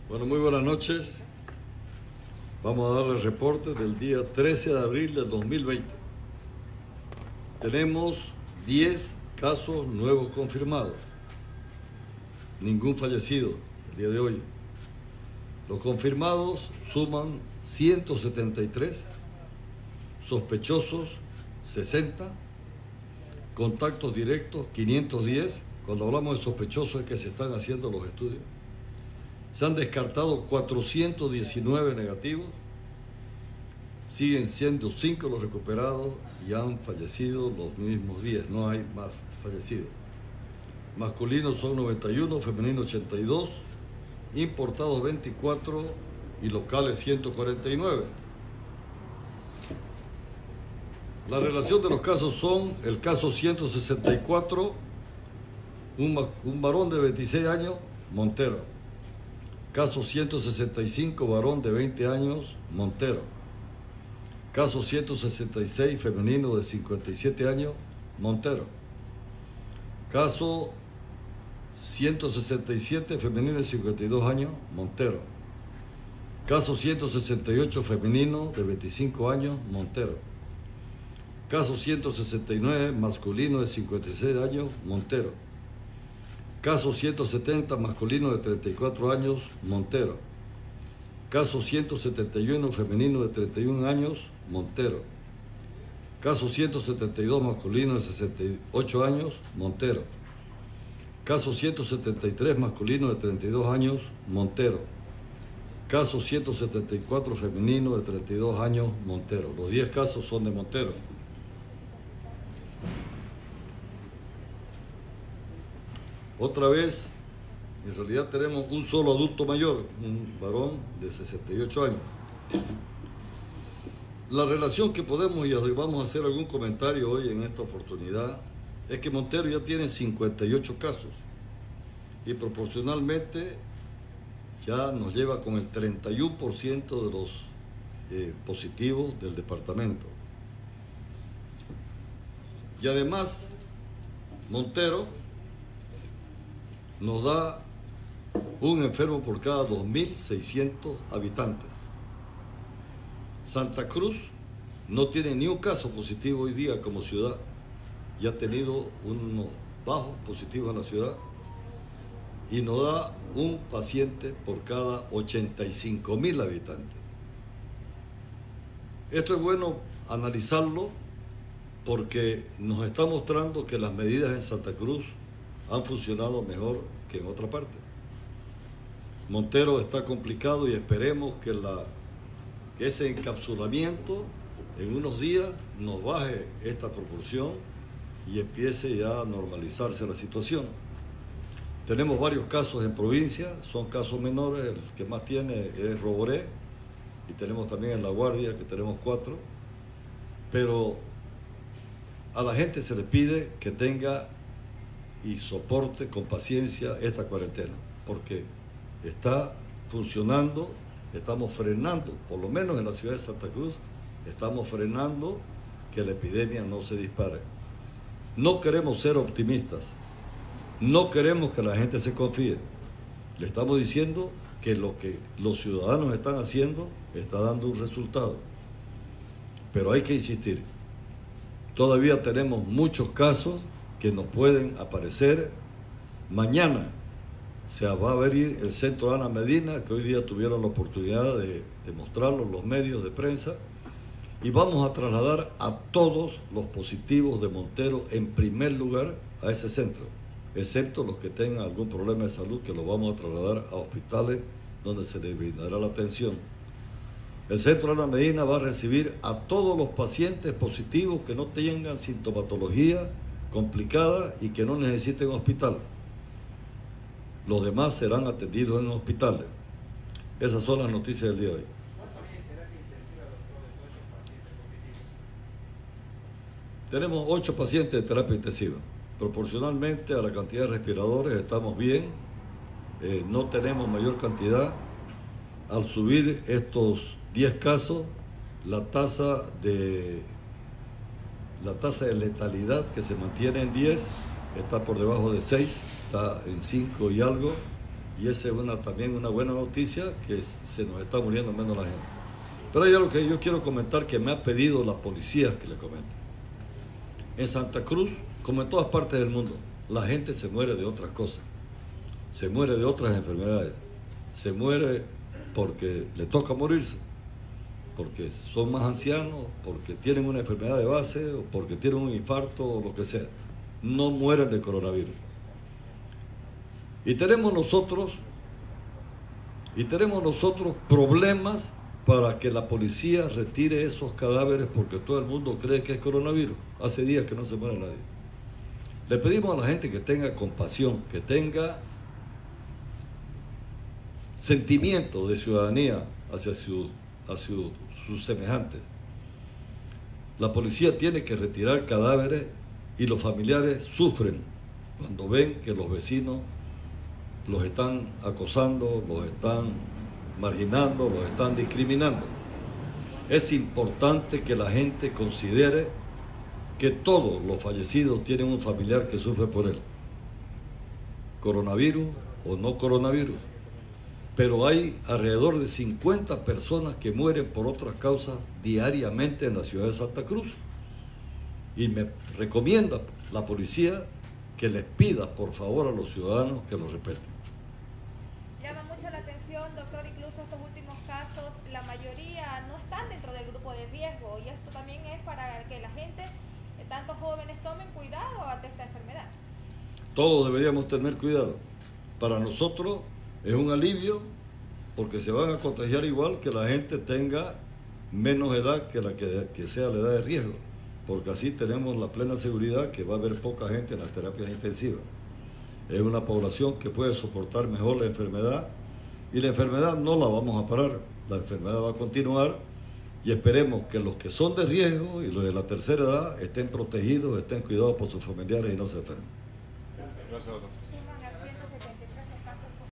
Bueno, muy buenas noches. Vamos a dar el reporte del día 13 de abril del 2020. Tenemos 10 casos nuevos confirmados. Ningún fallecido el día de hoy. Los confirmados suman 173, sospechosos 60, contactos directos 510. Cuando hablamos de sospechosos es que se están haciendo los estudios. Se han descartado 419 negativos, siguen siendo 5 los recuperados y han fallecido los mismos 10, no hay más fallecidos. Masculinos son 91, femeninos 82, importados 24 y locales 149. La relación de los casos son: el caso 164, un varón de 26 años, Montero. Caso 165, varón de 20 años, Montero. Caso 166, femenino de 57 años, Montero. Caso 167, femenino de 52 años, Montero. Caso 168, femenino de 25 años, Montero. Caso 169, masculino de 56 años, Montero. Caso 170, masculino de 34 años, Montero. Caso 171, femenino de 31 años, Montero. Caso 172, masculino de 68 años, Montero. Caso 173, masculino de 32 años, Montero. Caso 174, femenino de 32 años, Montero. Los 10 casos son de Montero. Otra vez, en realidad tenemos un solo adulto mayor, un varón de 68 años. La relación que podemos, y vamos a hacer algún comentario hoy en esta oportunidad, es que Montero ya tiene 58 casos y proporcionalmente ya nos lleva con el 31% de los positivos del departamento. Y además, Montero nos da un enfermo por cada 2.600 habitantes. Santa Cruz no tiene ni un caso positivo hoy día como ciudad y ha tenido unos bajos positivos en la ciudad y nos da un paciente por cada 85.000 habitantes. Esto es bueno analizarlo porque nos está mostrando que las medidas en Santa Cruz han funcionado mejor que en otra parte. Montero está complicado y esperemos que ese encapsulamiento en unos días nos baje esta proporción y empiece ya a normalizarse la situación. Tenemos varios casos en provincia, son casos menores, el que más tiene es Roboré y tenemos también en La Guardia, que tenemos 4, pero a la gente se le pide que tenga y soporte con paciencia esta cuarentena, porque está funcionando, estamos frenando, por lo menos en la ciudad de Santa Cruz, estamos frenando que la epidemia no se dispare. No queremos ser optimistas, no queremos que la gente se confíe. Le estamos diciendo que lo que los ciudadanos están haciendo está dando un resultado, pero hay que insistir. Todavía tenemos muchos casos que nos pueden aparecer. Mañana se va a abrir el centro Ana Medina, que hoy día tuvieron la oportunidad de mostrarlo en los medios de prensa, y vamos a trasladar a todos los positivos de Montero en primer lugar a ese centro, excepto los que tengan algún problema de salud, que los vamos a trasladar a hospitales donde se les brindará la atención. El centro Ana Medina va a recibir a todos los pacientes positivos que no tengan sintomatología complicada y que no necesiten hospital. Los demás serán atendidos en hospitales. Esas son las noticias del día de hoy. ¿Cuánto había en terapia intensiva, doctor, de todos esos pacientes positivos? Tenemos 8 pacientes de terapia intensiva. Proporcionalmente a la cantidad de respiradores estamos bien, no tenemos mayor cantidad. Al subir estos 10 casos, la tasa de letalidad, que se mantiene en 10, está por debajo de 6, está en 5 y algo, Y esa es también una buena noticia, que se nos está muriendo menos la gente. Pero hay algo que yo quiero comentar que me ha pedido la policía que le comente. En Santa Cruz, como en todas partes del mundo, la gente se muere de otras cosas. Se muere de otras enfermedades. Se muere porque le toca morirse, porque son más ancianos, porque tienen una enfermedad de base, o porque tienen un infarto, o lo que sea. No mueren de coronavirus. Y tenemos nosotros problemas para que la policía retire esos cadáveres, porque todo el mundo cree que es coronavirus. Hace días que no se muere nadie. Le pedimos a la gente que tenga compasión, que tenga sentimiento de ciudadanía hacia sus semejantes. La policía tiene que retirar cadáveres y los familiares sufren cuando ven que los vecinos los están acosando, los están marginando, los están discriminando. Es importante que la gente considere que todos los fallecidos tienen un familiar que sufre por él, coronavirus o no coronavirus. Pero hay alrededor de 50 personas que mueren por otras causas diariamente en la ciudad de Santa Cruz. Y me recomienda la policía que les pida por favor a los ciudadanos que los respeten. Llama mucho la atención, doctor, incluso estos últimos casos, la mayoría no están dentro del grupo de riesgo, y esto también es para que la gente, tanto jóvenes, tomen cuidado ante esta enfermedad. Todos deberíamos tener cuidado. Para nosotros es un alivio porque se van a contagiar igual que la gente tenga menos edad que la que sea la edad de riesgo, porque así tenemos la plena seguridad que va a haber poca gente en las terapias intensivas. Es una población que puede soportar mejor la enfermedad, y la enfermedad no la vamos a parar, la enfermedad va a continuar, y esperemos que los que son de riesgo y los de la tercera edad estén protegidos, estén cuidados por sus familiares y no se enfermen. Gracias, doctor. Suman a 174